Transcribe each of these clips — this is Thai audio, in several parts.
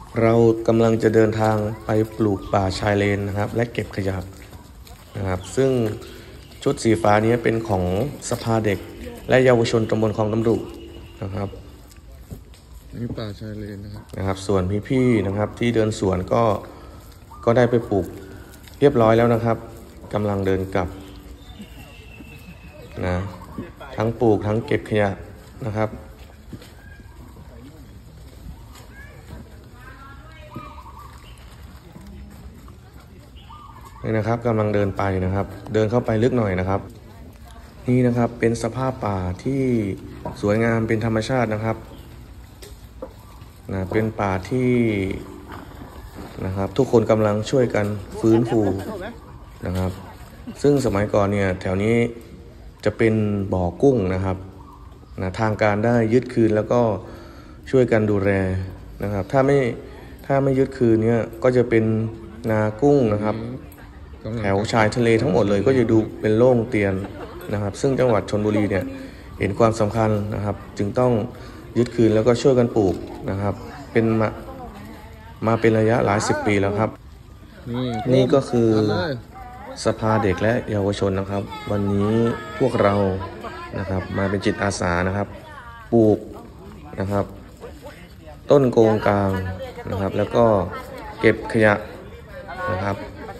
เรากำลังจะเดินทางไปปลูกป่าชายเลนนะครับและเก็บขยะนะครับซึ่งชุดสีฟ้านี้เป็นของสภาเด็กและเยาวชนตำบลคลองตำรุนะครับนี่ป่าชายเลนนะครับส่วนพี่ๆนะครับที่เดินสวนก็ได้ไปปลูกเรียบร้อยแล้วนะครับกำลังเดินกลับนะทั้งปลูกทั้งเก็บขยะนะครับนี่นะครับกำลังเดินไปนะครับเดินเข้าไปลึกหน่อยนะครับนี่นะครับเป็นสภาพป่าที่สวยงามเป็นธรรมชาตินะครับเป็นป่าที่นะครับทุกคนกำลังช่วยกันฟื้นฟูนะครับซึ่งสมัยก่อนเนี่ยแถวนี้จะเป็นบ่อกุ้งนะครับทางการได้ยึดคืนแล้วก็ช่วยกันดูแลนะครับถ้าไม่ยึดคืนเนี่ยก็จะเป็นนากุ้งนะครับแถวชายทะเลทั้งหมดเลยก็จะดูเป็นโล่งเตียนนะครับซึ่งจังหวัดชลบุรีเนี่ยเห็นความสำคัญนะครับจึงต้องยึดคืนแล้วก็ช่วยกันปลูกนะครับเป็นมาเป็นระยะหลาย10 ปีแล้วครับนี่ก็คือสภาเด็กและเยาวชนนะครับวันนี้พวกเรานะครับมาเป็นจิตอาสานะครับปลูกนะครับต้นโกงกลางนะครับแล้วก็เก็บขยะนะครับ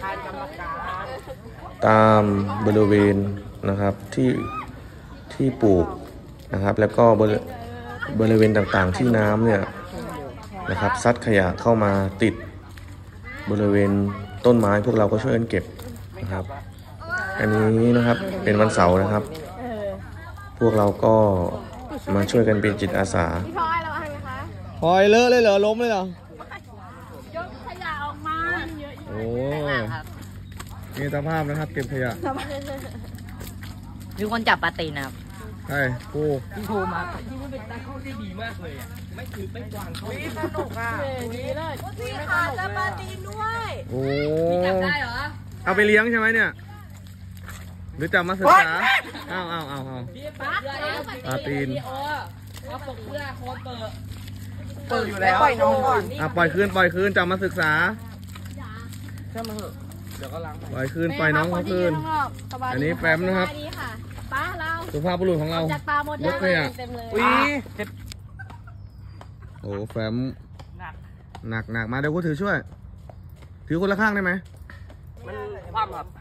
ตามบริเวณนะครับที่ปลูกนะครับแล้วก็บริเวณต่างๆที่น้ำเนี่ยนะครับซัดขยะเข้ามาติดบริเวณต้นไม้พวกเราก็ช่วยกันเก็บนะครับอันนี้นะครับเป็นวันเสาร์นะครับพวกเราก็มาช่วยกันเป็นจิตอาสาพี่พลอยระวังนะคะพลอยเลอะเลยเหรอล้มเลยเหรอยกขยะออกมาโอ้นี่สภาพนะครับเก็บขยะมีคนจับปลาตีนะครับใช่พี่ภูมาที่มันเป็นตาเข้าได้ดีมากเลยอ่ะไม่คือไม่กวางเขาสนุกอ่ะดีเลยพี่ขาจะปลาตีนด้วยโอ้จับได้เหรอเอาไปเลี้ยงใช่ไหมเนี่ยหรือจับมาศึกษาเอาปลาตีนเอาปกเพื่อโคเปิดอยู่แล้วปล่อยน้องก่อนปล่อยคืนจับมาศึกษาเชื่อมาเหอะเดี๋ยวก็ล้างปล่อยคืนปล่อยน้องเขาคืนอันนี้แฟ้มนะครับป้าเราสุภาพบุรุษของเรายกเลยเต็มเลยโอ้แฟ้มหนักมาเดี๋ยวกูถือช่วยถือคนละข้างได้ไหมมันคว่ำครับ